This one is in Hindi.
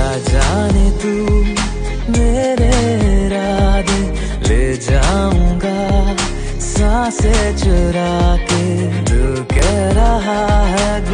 जाने तू मेरे इरादे, ले जाऊंगा सांसें चुरा के। दिल कह रहा है